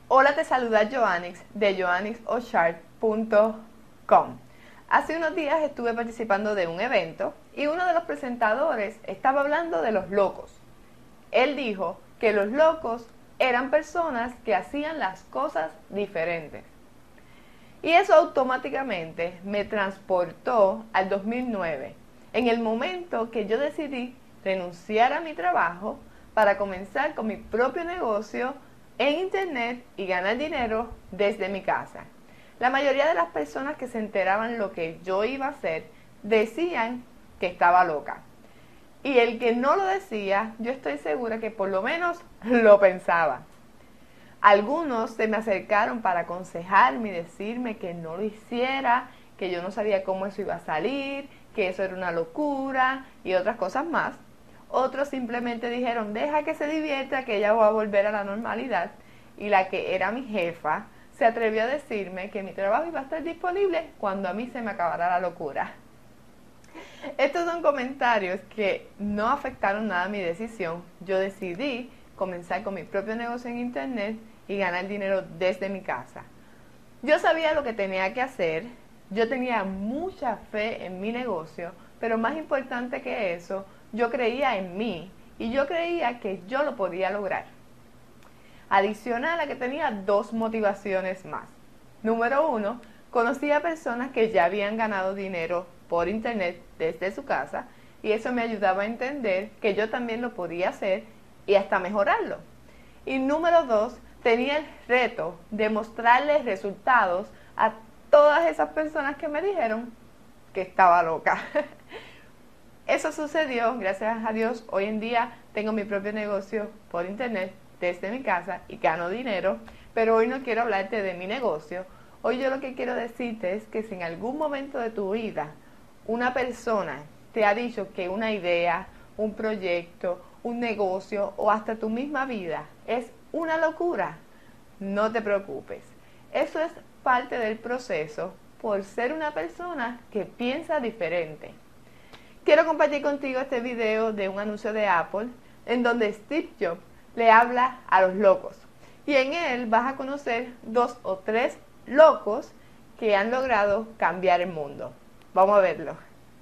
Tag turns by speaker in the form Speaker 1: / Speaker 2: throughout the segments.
Speaker 1: Hola, te saluda Joannix de joannixochart.com. Hace unos días estuve participando de un evento y uno de los presentadores estaba hablando de los locos. Él dijo que los locos eran personas que hacían las cosas diferentes. Y eso automáticamente me transportó al 2009, en el momento que yo decidí renunciar a mi trabajo para comenzar con mi propio negocio en internet y ganar dinero desde mi casa. La mayoría de las personas que se enteraban lo que yo iba a hacer decían que estaba loca. Y el que no lo decía, yo estoy segura que por lo menos lo pensaba. Algunos se me acercaron para aconsejarme y decirme que no lo hiciera, que yo no sabía cómo eso iba a salir, que eso era una locura y otras cosas más. Otros simplemente dijeron, deja que se divierta, que ella va a volver a la normalidad. Y la que era mi jefa se atrevió a decirme que mi trabajo iba a estar disponible cuando a mí se me acabara la locura. Estos son comentarios que no afectaron nada a mi decisión. Yo decidí comenzar con mi propio negocio en internet y ganar dinero desde mi casa. Yo sabía lo que tenía que hacer, yo tenía mucha fe en mi negocio, pero más importante que eso, yo creía en mí y yo creía que yo lo podía lograr. Adicional a que tenía dos motivaciones más. Número uno, conocí a personas que ya habían ganado dinero por internet desde su casa y eso me ayudaba a entender que yo también lo podía hacer y hasta mejorarlo. Y número dos, tenía el reto de mostrarles resultados a todas esas personas que me dijeron que estaba loca. Eso sucedió, gracias a Dios, hoy en día tengo mi propio negocio por internet desde mi casa y gano dinero, pero hoy no quiero hablarte de mi negocio. Hoy yo lo que quiero decirte es que si en algún momento de tu vida una persona te ha dicho que una idea, un proyecto, un negocio o hasta tu misma vida es una locura, no te preocupes. Eso es parte del proceso por ser una persona que piensa diferente. Quiero compartir contigo este video de un anuncio de Apple en donde Steve Jobs le habla a los locos. Y en él vas a conocer 2 o 3 locos que han logrado cambiar el mundo. Vamos a verlo.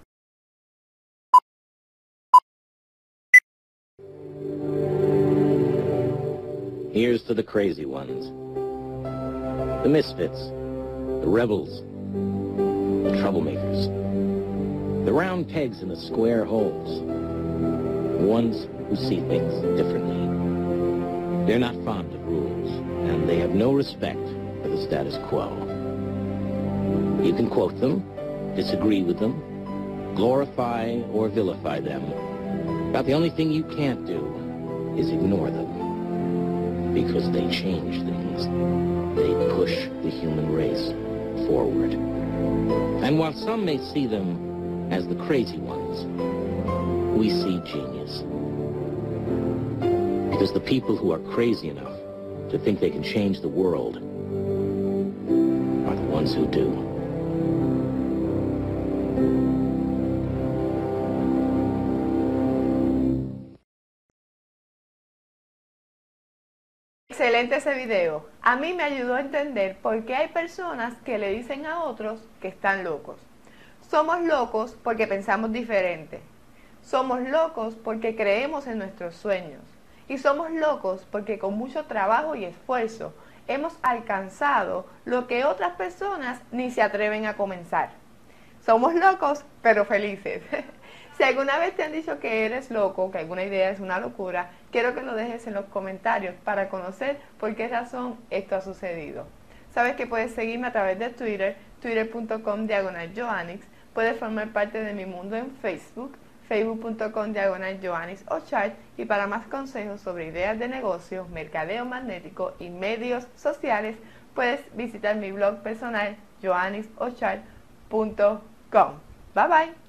Speaker 2: Here's to the crazy ones, the misfits, the rebels, the troublemakers, the round pegs in the square holes, the ones who see things differently. They're not fond of rules, and they have no respect for the status quo. You can quote them, disagree with them, glorify or vilify them, but the only thing you can't do is ignore them. Because they change things. They push the human race forward. And while some may see them as the crazy ones, we see genius. Because the people who are crazy enough to think they can change the world are the ones who do.
Speaker 1: Excelente ese video. A mí me ayudó a entender por qué hay personas que le dicen a otros que están locos. Somos locos porque pensamos diferente. Somos locos porque creemos en nuestros sueños. Y somos locos porque con mucho trabajo y esfuerzo hemos alcanzado lo que otras personas ni se atreven a comenzar. Somos locos pero felices. Si alguna vez te han dicho que eres loco, que alguna idea es una locura, quiero que lo dejes en los comentarios para conocer por qué razón esto ha sucedido. Sabes que puedes seguirme a través de Twitter, twitter.com/Joannix. Puedes formar parte de mi mundo en Facebook, facebook.com/JoannixOchart. Y para más consejos sobre ideas de negocios, mercadeo magnético y medios sociales, puedes visitar mi blog personal, joannixochart.com. Bye bye.